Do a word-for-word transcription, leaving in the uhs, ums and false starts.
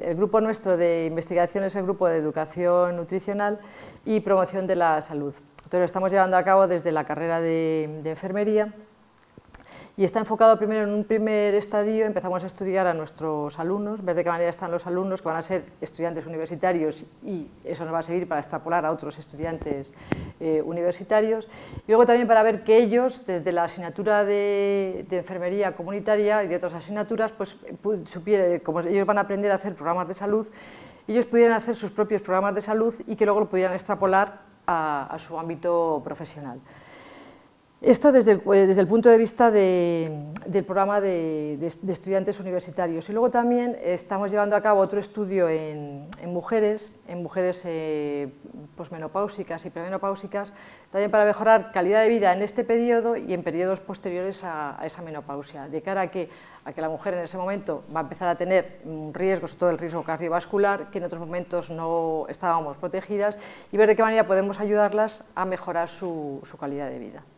el grupo nuestro de investigación es el grupo de educación nutricional y promoción de la salud. Entonces lo estamos llevando a cabo desde la carrera de, de enfermería y está enfocado primero en un primer estadio. Empezamos a estudiar a nuestros alumnos, ver de qué manera están los alumnos que van a ser estudiantes universitarios y eso nos va a servir para extrapolar a otros estudiantes eh, universitarios. Y luego también para ver que ellos, desde la asignatura de, de enfermería comunitaria y de otras asignaturas, pues supieran, como ellos van a aprender a hacer programas de salud, ellos pudieran hacer sus propios programas de salud y que luego lo pudieran extrapolar a, a su ámbito profesional. Esto desde el, desde el punto de vista de, del programa de, de, de estudiantes universitarios. Y luego también estamos llevando a cabo otro estudio en, en mujeres, en mujeres eh, posmenopáusicas y premenopáusicas, también para mejorar calidad de vida en este periodo y en periodos posteriores a, a esa menopausia, de cara a que, a que la mujer en ese momento va a empezar a tener riesgos, todo el riesgo cardiovascular, que en otros momentos no estábamos protegidas, y ver de qué manera podemos ayudarlas a mejorar su, su calidad de vida.